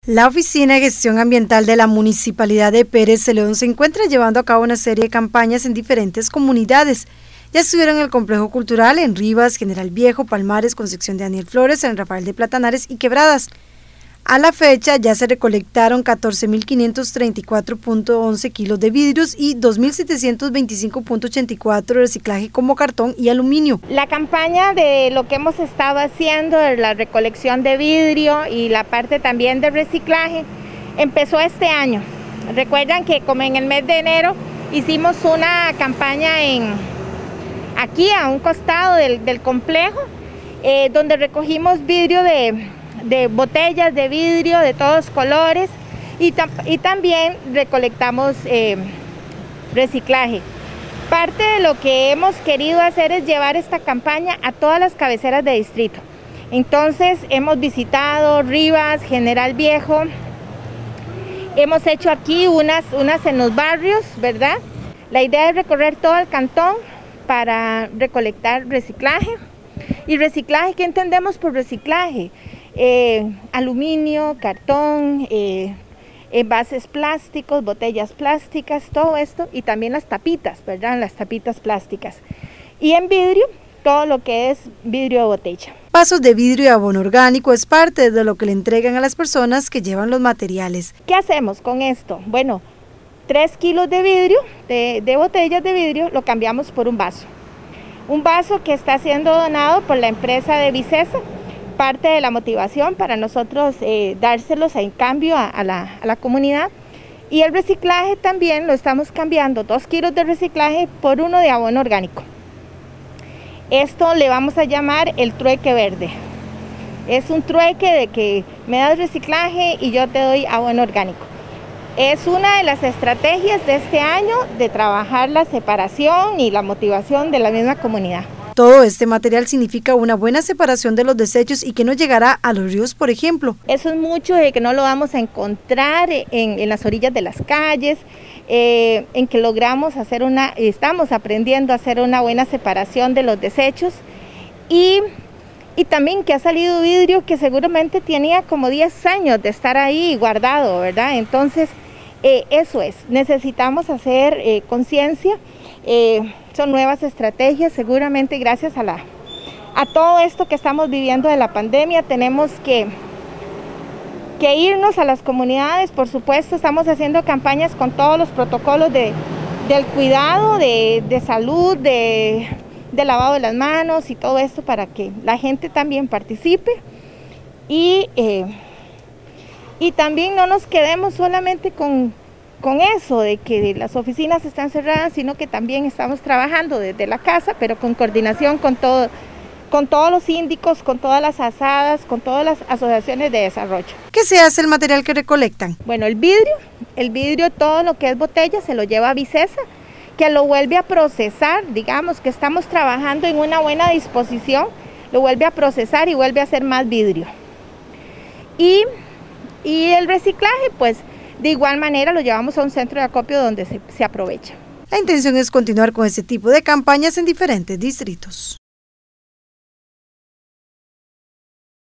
La Oficina de Gestión Ambiental de la Municipalidad de Pérez Celedón se encuentra llevando a cabo una serie de campañas en diferentes comunidades. Ya estuvieron en el Complejo Cultural, en Rivas, General Viejo, Palmares, Concepción de Daniel Flores, San Rafael de Platanares y Quebradas. A la fecha ya se recolectaron 14.534.11 kilos de vidrios y 2.725.84 de reciclaje como cartón y aluminio. La campaña de lo que hemos estado haciendo, la recolección de vidrio y la parte también de reciclaje, empezó este año. Recuerdan que como en el mes de enero hicimos una campaña aquí a un costado del complejo, donde recogimos vidrio de botellas de vidrio de todos colores y también recolectamos reciclaje. Parte de lo que hemos querido hacer es llevar esta campaña a todas las cabeceras de distrito. Entonces hemos visitado Rivas, General Viejo, hemos hecho aquí unas en los barrios, ¿verdad? La idea es recorrer todo el cantón para recolectar reciclaje. ¿Y reciclaje qué entendemos por reciclaje? Aluminio, cartón, envases plásticos, botellas plásticas, todo esto, y también las tapitas, ¿verdad? Las tapitas plásticas. Y en vidrio, todo lo que es vidrio de botella. Vasos de vidrio y abono orgánico es parte de lo que le entregan a las personas que llevan los materiales. ¿Qué hacemos con esto? Bueno, 3 kilos de vidrio, de botellas de vidrio, lo cambiamos por un vaso. Un vaso que está siendo donado por la empresa de Vicesa. Parte de la motivación para nosotros dárselos en cambio a la comunidad. Y el reciclaje también lo estamos cambiando, 2 kilos de reciclaje por 1 de abono orgánico. Esto le vamos a llamar el trueque verde. Es un trueque de que me das reciclaje y yo te doy abono orgánico. Es una de las estrategias de este año de trabajar la separación y la motivación de la misma comunidad. Todo este material significa una buena separación de los desechos y que no llegará a los ríos, por ejemplo. Eso es mucho de que no lo vamos a encontrar en las orillas de las calles, en que logramos hacer estamos aprendiendo a hacer una buena separación de los desechos y también que ha salido vidrio que seguramente tenía como 10 años de estar ahí guardado, ¿verdad? Entonces, eso es, necesitamos hacer conciencia. Son nuevas estrategias, seguramente gracias a todo esto que estamos viviendo de la pandemia, tenemos que irnos a las comunidades. Por supuesto, estamos haciendo campañas con todos los protocolos del cuidado, de salud, de lavado de las manos y todo esto para que la gente también participe y también no nos quedemos solamente con eso de que las oficinas están cerradas, sino que también estamos trabajando desde la casa, pero con coordinación con todos los síndicos, con todas las asadas, con todas las asociaciones de desarrollo. ¿Qué se hace el material que recolectan? Bueno, el vidrio, todo lo que es botella se lo lleva a Vicesa, que lo vuelve a procesar, digamos que estamos trabajando en una buena disposición, lo vuelve a procesar y vuelve a hacer más vidrio. Y el reciclaje, pues, de igual manera lo llevamos a un centro de acopio donde se aprovecha. La intención es continuar con este tipo de campañas en diferentes distritos.